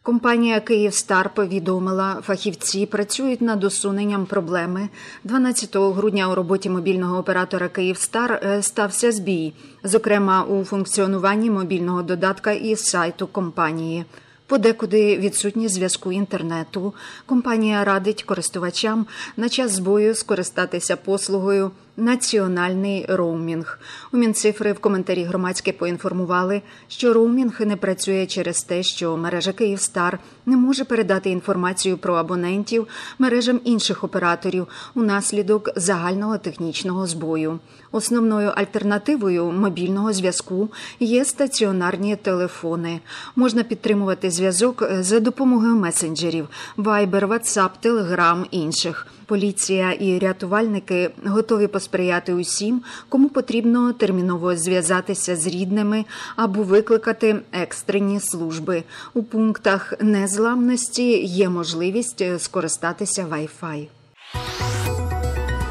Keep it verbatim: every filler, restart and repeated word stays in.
Компанія «Київстар» повідомила, фахівці працюють над усуненням проблеми. дванадцятого грудня у роботі мобільного оператора «Київстар» стався збій, зокрема у функціонуванні мобільного додатка із сайту компанії. Подекуди відсутні зв'язку інтернету. Компанія радить користувачам на час збою скористатися послугою «Національний роумінг». У Мінцифри в коментарі громадське поінформували, що роумінг не працює через те, що мережа «Київстар» не може передати інформацію про абонентів мережам інших операторів унаслідок загального технічного збою. Основною альтернативою мобільного зв'язку є стаціонарні телефони. Можна підтримувати зв'язок за допомогою месенджерів – Viber, WhatsApp, Telegram, інших. Поліція і рятувальники готові посприяти усім, кому потрібно терміново зв'язатися з рідними або викликати екстрені служби. У пунктах незламності є можливість скористатися Wi-Fi.